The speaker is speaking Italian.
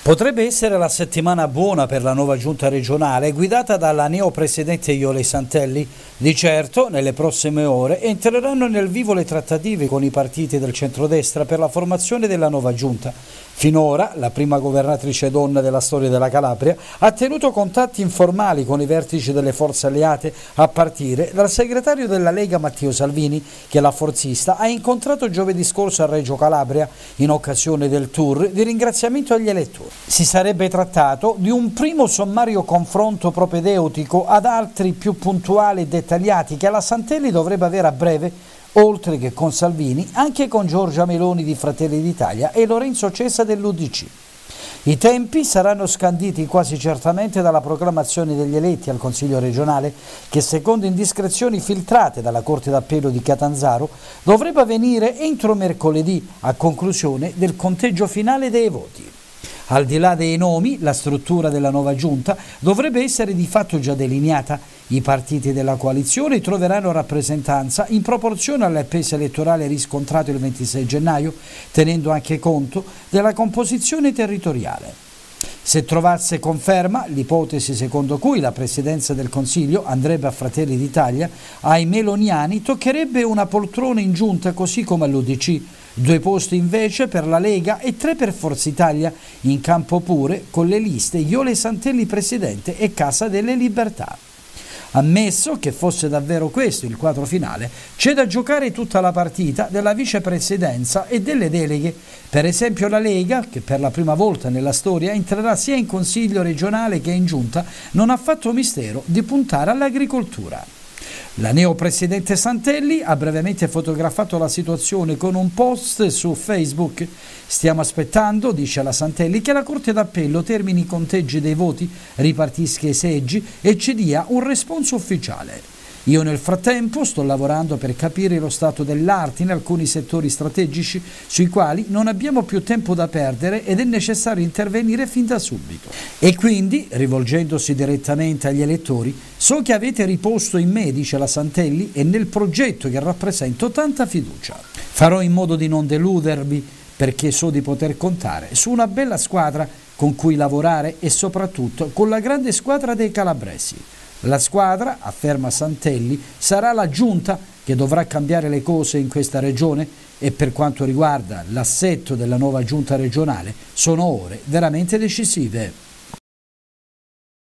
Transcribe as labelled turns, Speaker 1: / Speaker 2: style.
Speaker 1: Potrebbe essere la settimana buona per la nuova giunta regionale guidata dalla neopresidente Jole Santelli. Di certo, nelle prossime ore entreranno nel vivo le trattative con i partiti del centrodestra per la formazione della nuova giunta. Finora, la prima governatrice donna della storia della Calabria ha tenuto contatti informali con i vertici delle forze alleate, a partire dal segretario della Lega Matteo Salvini, che la forzista ha incontrato giovedì scorso a Reggio Calabria in occasione del tour di ringraziamento agli elettori. Si sarebbe trattato di un primo sommario confronto propedeutico ad altri più puntuali e dettagliati che la Santelli dovrebbe avere a breve, oltre che con Salvini, anche con Giorgia Meloni di Fratelli d'Italia e Lorenzo Cesa dell'UDC. I tempi saranno scanditi quasi certamente dalla proclamazione degli eletti al Consiglio regionale che, secondo indiscrezioni filtrate dalla Corte d'Appello di Catanzaro, dovrebbe avvenire entro mercoledì a conclusione del conteggio finale dei voti. Al di là dei nomi, la struttura della nuova giunta dovrebbe essere di fatto già delineata. I partiti della coalizione troveranno rappresentanza in proporzione al peso elettorale riscontrato il 26 gennaio, tenendo anche conto della composizione territoriale. Se trovasse conferma l'ipotesi secondo cui la presidenza del Consiglio andrebbe a Fratelli d'Italia, ai meloniani toccherebbe una poltrona in giunta così come all'UDC, 2 posti invece per la Lega e 3 per Forza Italia, in campo pure con le liste Jole Santelli presidente e Casa delle Libertà. Ammesso che fosse davvero questo il quadro finale, c'è da giocare tutta la partita della vicepresidenza e delle deleghe. Per esempio la Lega, che per la prima volta nella storia entrerà sia in Consiglio regionale che in Giunta, non ha fatto mistero di puntare all'agricoltura. La neopresidente Santelli ha brevemente fotografato la situazione con un post su Facebook. Stiamo aspettando, dice la Santelli, che la Corte d'Appello termini i conteggi dei voti, ripartisca i seggi e ci dia un responso ufficiale. Io nel frattempo sto lavorando per capire lo stato dell'arte in alcuni settori strategici sui quali non abbiamo più tempo da perdere ed è necessario intervenire fin da subito. E quindi, rivolgendosi direttamente agli elettori, so che avete riposto in me, dice la Santelli, e nel progetto che rappresento tanta fiducia. Farò in modo di non deludervi, perché so di poter contare su una bella squadra con cui lavorare e soprattutto con la grande squadra dei calabresi. La squadra, afferma Santelli, sarà la giunta che dovrà cambiare le cose in questa regione e per quanto riguarda l'assetto della nuova giunta regionale sono ore veramente decisive.